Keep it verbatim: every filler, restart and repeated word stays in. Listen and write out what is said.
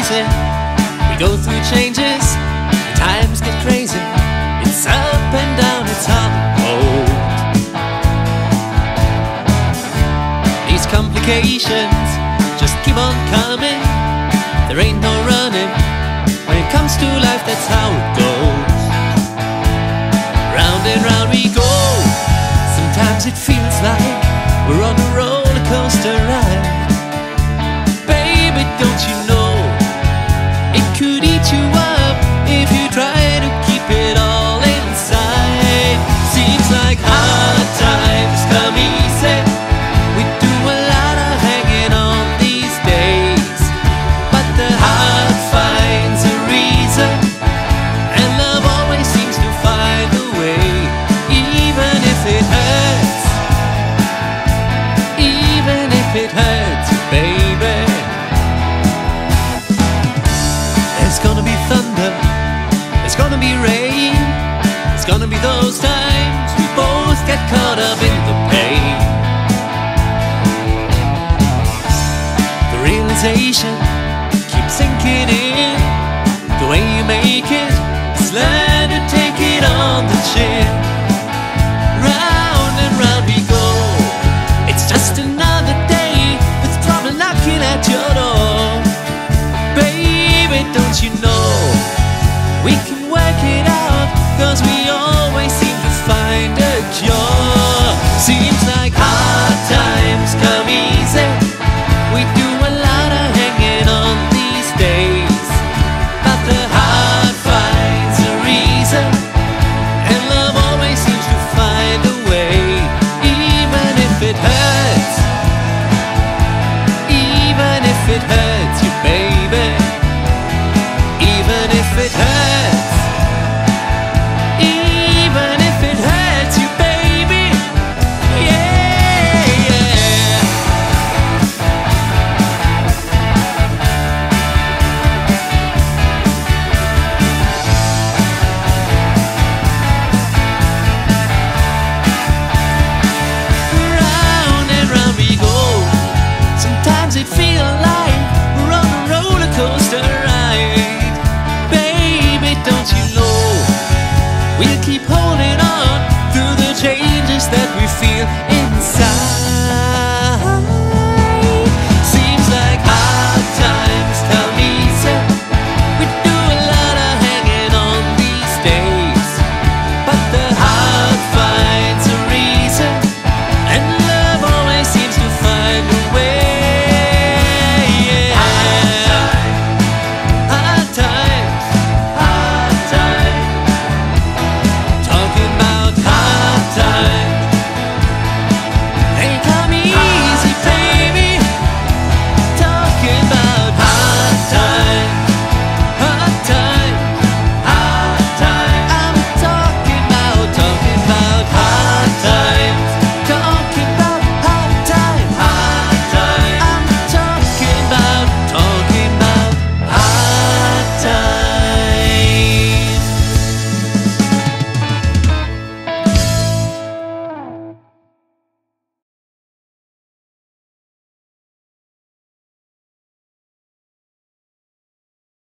easy. We go through changes, times get crazy. It's up and down, it's hot and cold. These complications just keep on coming. There ain't no running. When it comes to life, that's how it goes. Round and round we go. Sometimes it feels like we're on a roller coaster ride. Baby, don't you know it could eat you up if you try to keep it all inside. Seems like hard times come easy. We do a lot of hanging on these days, but the heart finds a reason, and love always seems to find a way. Even if it hurts, even if it hurts, baby. There's gonna be thunder, there's gonna be rain. There's gonna be those times we both get caught up in the pain. The realization keeps sinking in. The way you make it is learn to take it on the chin. Round and round we go. It's just another day with trouble knocking at your door. Baby, don't you know we can work it out, 'cause we always seem to find a cure. Seems like hard times come easy. We do a lot of hanging on these days, but the heart finds a reason, and love always seems to find a way. Even if it hurts, even if it hurts you, baby. Even if it hurts, even if it hurts you, baby. Yeah, yeah. Round and round we go. Sometimes it feels like we're on a roller coaster ride. Baby, don't you know we'll keep holding on through the changes that we feel.